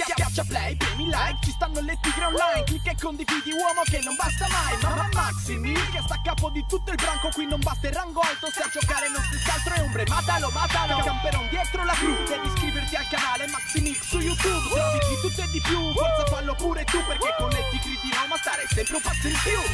Schiaccia play, premi like, ci stanno le tigre online. Clicca e condividi, uomo che non basta mai. Mamma Maxi Milk che sta a capo di tutto il branco. Qui non basta il rango alto, se a giocare non si scaltro è ombre. Matalo, matalo, camperon dietro la cru. Devi iscriverti al canale Maxi Milk su YouTube. Trovi di tutto e di più, forza fallo pure tu. Perché con le tigre di Roma stare sempre un passo in più.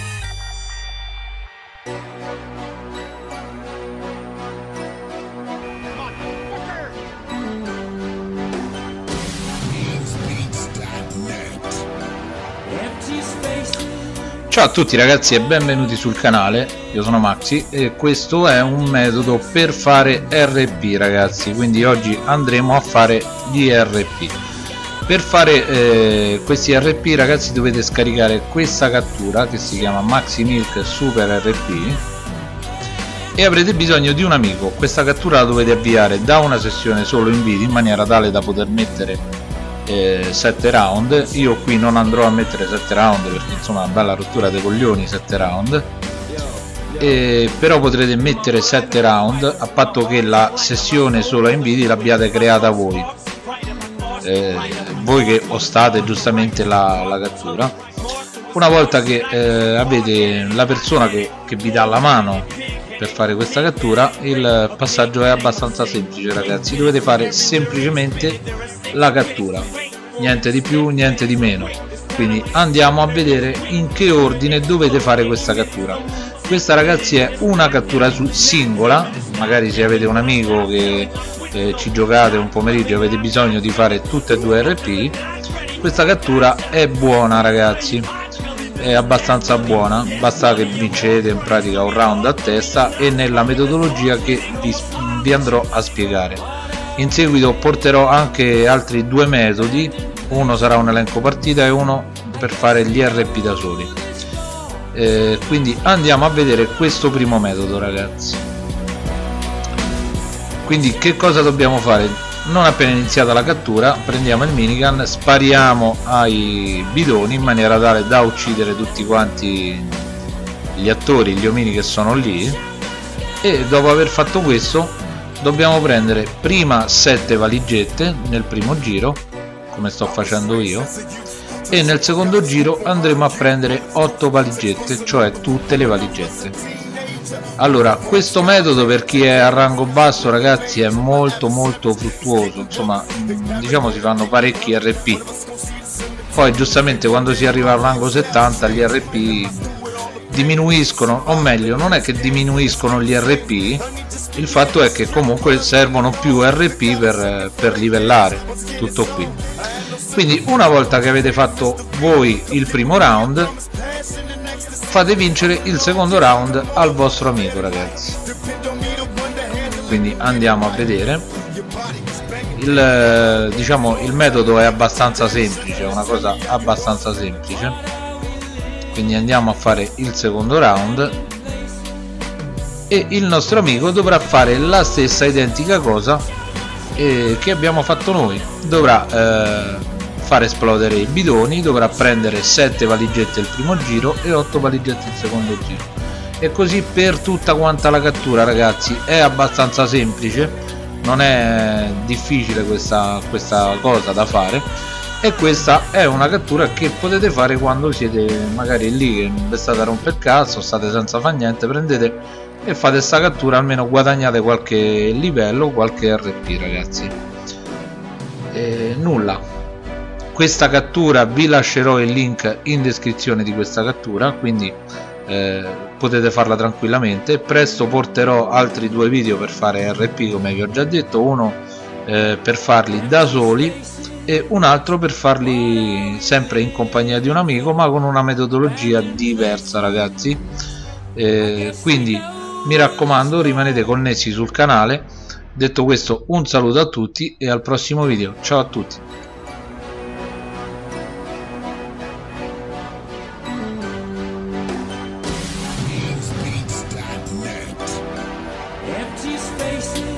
Ciao a tutti ragazzi e benvenuti sul canale, io sono Maxi e questo è un metodo per fare RP ragazzi, quindi oggi andremo a fare gli RP. Per fare questi RP ragazzi dovete scaricare questa cattura che si chiama Maxi Milk Super RP e avrete bisogno di un amico. Questa cattura la dovete avviare da una sessione solo in video in maniera tale da poter mettere 7 round. Io qui non andrò a mettere 7 round perché insomma è una bella rottura dei coglioni 7 round, però potrete mettere 7 round a patto che la sessione solo in video l'abbiate creata voi, voi che ostate giustamente la cattura. Una volta che avete la persona che vi dà la mano per fare questa cattura, il passaggio è abbastanza semplice ragazzi, dovete fare semplicemente la cattura, niente di più, niente di meno. Quindi andiamo a vedere in che ordine dovete fare questa cattura. Questa ragazzi è una cattura singola, magari se avete un amico che ci giocate un pomeriggio e avete bisogno di fare tutte e due RP, questa cattura è buona ragazzi, è abbastanza buona, basta che vincete in pratica un round a testa e nella metodologia che vi andrò a spiegare. In seguito porterò anche altri due metodi, uno sarà un elenco partita e uno per fare gli RP da soli. Quindi andiamo a vedere questo primo metodo ragazzi. Quindi che cosa dobbiamo fare? Non appena iniziata la cattura prendiamo il minigun, spariamo ai bidoni in maniera tale da uccidere tutti quanti gli attori, gli omini che sono lì, e dopo aver fatto questo dobbiamo prendere prima 7 valigette nel primo giro come sto facendo io, e nel secondo giro andremo a prendere 8 valigette, cioè tutte le valigette. Allora, questo metodo per chi è a rango basso ragazzi è molto fruttuoso, insomma diciamo si fanno parecchi RP. Poi giustamente quando si arriva al rango 70 gli RP diminuiscono, o meglio non è che diminuiscono gli RP, il fatto è che comunque servono più RP per livellare, tutto qui. Quindi una volta che avete fatto voi il primo round fate vincere il secondo round al vostro amico ragazzi. Quindi andiamo a vedere. Diciamo il metodo è abbastanza semplice, è una cosa abbastanza semplice. Quindi andiamo a fare il secondo round e il nostro amico dovrà fare la stessa identica cosa che abbiamo fatto noi. Dovrà far esplodere i bidoni, dovrà prendere 7 valigette il primo giro e 8 valigette il secondo giro, e così per tutta quanta la cattura ragazzi. È abbastanza semplice, non è difficile questa cosa da fare, e questa è una cattura che potete fare quando siete magari lì che non state a rompere il cazzo, state senza fare niente, prendete e fate sta cattura, almeno guadagnate qualche livello, qualche RP ragazzi. Nulla, questa cattura vi lascerò il link in descrizione di questa cattura, quindi potete farla tranquillamente. Presto porterò altri due video per fare RP come vi ho già detto, uno per farli da soli e un altro per farli sempre in compagnia di un amico ma con una metodologia diversa ragazzi. Quindi mi raccomando, rimanete connessi sul canale. Detto questo, un saluto a tutti e al prossimo video. Ciao a tutti. Empty spaces.